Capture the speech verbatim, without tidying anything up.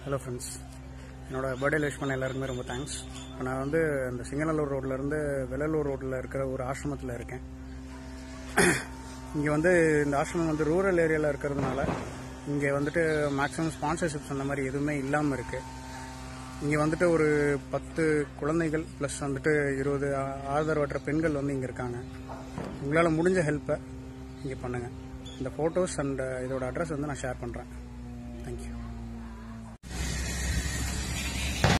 Hello friends, என்னோட birthday wish பண்ண எல்லாருக்குமே ரொம்ப தேங்க்ஸ். இப்போ நான் வந்து இந்த சிங்கநல்லூர் ரோட்லேருந்து வெள்ளலூர் ரோட்டில் இருக்கிற ஒரு ஆசிரமத்தில் இருக்கேன். இங்கே வந்து இந்த ஆசிரமம் வந்து ரூரல் ஏரியாவில் இருக்கிறதுனால இங்கே வந்துட்டு மேக்ஸிமம் ஸ்பான்சர்ஷிப்ஸ் அந்த மாதிரி எதுவுமே இல்லாமல் இருக்குது. இங்கே வந்துட்டு ஒரு பத்து குழந்தைகள் ப்ளஸ் வந்துட்டு இருபது ஆதரவற்ற பெண்கள் வந்து இங்கே இருக்காங்க. உங்களால் முடிஞ்ச ஹெல்ப்பை இங்கே பண்ணுங்கள். இந்த ஃபோட்டோஸ் அண்ட் இதோட அட்ரஸ் வந்து நான் ஷேர் பண்ணுறேன். தேங்க்யூ.